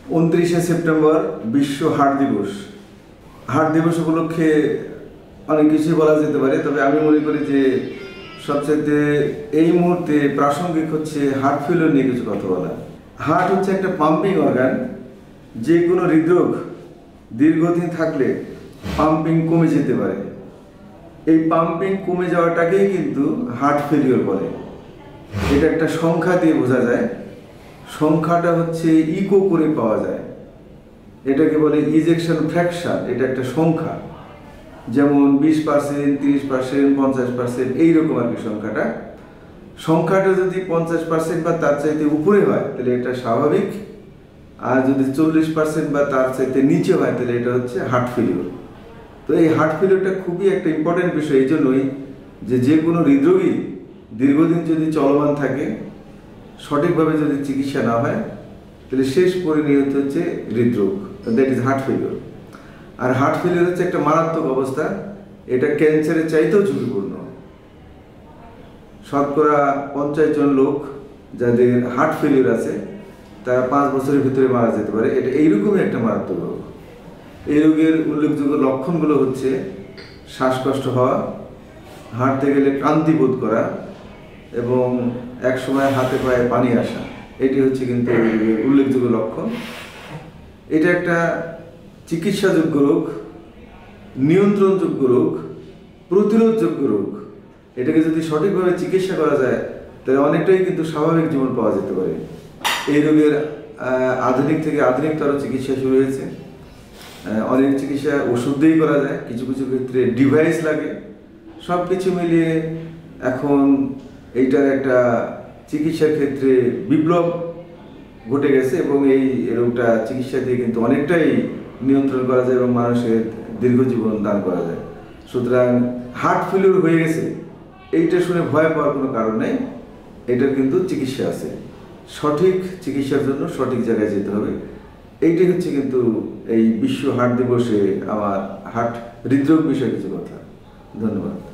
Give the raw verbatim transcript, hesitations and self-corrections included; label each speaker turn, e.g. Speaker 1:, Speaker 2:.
Speaker 1: উনত্রিশে সেপ্টেম্বর বিশ্ব হার্ট দিবস। হার্ট দিবস উপলক্ষে অনেক কিছুই বলা যেতে পারে, তবে আমি মনে করি যে সবচেয়ে এই মুহূর্তে প্রাসঙ্গিক হচ্ছে হার্ট ফেলিওর নিয়ে কিছু কথা বলা। হার্ট হচ্ছে একটা পাম্পিং অর্গান। যে কোনো হৃদরোগ দীর্ঘদিন থাকলে পাম্পিং কমে যেতে পারে। এই পাম্পিং কমে যাওয়াটাকেই কিন্তু হার্ট ফেলিওর বলে। এটা একটা সংখ্যা দিয়ে বোঝা যায়। সংখ্যাটা হচ্ছে ইকো করে পাওয়া যায়। এটাকে বলে ইজেকশন ফ্র্যাকশন। এটা একটা সংখ্যা, যেমন বিশ পার্সেন্ট, তিরিশ পার্সেন্ট, পঞ্চাশ পার্সেন্ট, এইরকম আর কি সংখ্যাটা। সংখ্যাটা যদি পঞ্চাশ পার্সেন্ট বা তার চাইতে উপরে হয় তাহলে এটা স্বাভাবিক, আর যদি চল্লিশ পার্সেন্ট বা তার চাইতে নিচে হয় তাহলে এটা হচ্ছে হার্ট ফেলিওর। তো এই হার্ট ফেলিওরটা খুবই একটা ইম্পর্টেন্ট বিষয় এই জন্যই যে যে কোনো হৃদরোগী দীর্ঘদিন যদি চলমান থাকে, সঠিকভাবে যদি চিকিৎসা না হয় তাহলে শেষ পরিণত হচ্ছে হৃদরোগ, দ্যাট ইজ হার্ট ফেলিওর। আর হার্ট ফেলিওর হচ্ছে একটা মারাত্মক অবস্থা। এটা ক্যান্সারের চাইতেও ঝুঁকিপূর্ণ। শতকরা পঞ্চাশ জন লোক যাদের হার্ট ফেলিওর আছে তারা পাঁচ বছরের ভিতরে মারা যেতে পারে। এটা এইরকমই একটা মারাত্মক রোগ। এই রোগের উল্লেখযোগ্য লক্ষণগুলো হচ্ছে শ্বাসকষ্ট হওয়া, হাঁটতে গেলে ক্লান্তি বোধ করা এবং এক সময় হাতে পায়ে পানি আসা। এটি হচ্ছে কিন্তু উল্লেখযোগ্য লক্ষণ। এটা একটা চিকিৎসাযোগ্য রোগ, নিয়ন্ত্রণযোগ্য রোগ, প্রতিরোধযোগ্য রোগ। এটাকে যদি সঠিকভাবে চিকিৎসা করা যায় তাহলে অনেকটাই কিন্তু স্বাভাবিক জীবন পাওয়া যেতে পারে। এই রোগের আধুনিক থেকে আধুনিকতর চিকিৎসা শুরু হয়েছে। অনেক চিকিৎসা ওষুধ দিয়েই করা যায়, কিছু কিছু ক্ষেত্রে ডিভাইস লাগে। সব কিছু মিলিয়ে এখন এইটার একটা চিকিৎসার ক্ষেত্রে বিপ্লব ঘটে গেছে এবং এই রোগটা চিকিৎসা দিয়ে কিন্তু অনেকটাই নিয়ন্ত্রণ করা যায় এবং মানুষের দীর্ঘ জীবন দান করা যায়। সুতরাং হার্ট ফেলিওর হয়ে গেছে এইটা শুনে ভয় পাওয়ার কোনো কারণ নেই। এটার কিন্তু চিকিৎসা আছে। সঠিক চিকিৎসার জন্য সঠিক জায়গায় যেতে হবে। এইটাই হচ্ছে কিন্তু এই বিশ্ব হার্ট দিবসে আমার হার্ট হৃদরোগ বিষয়ে কিছু কথা। ধন্যবাদ।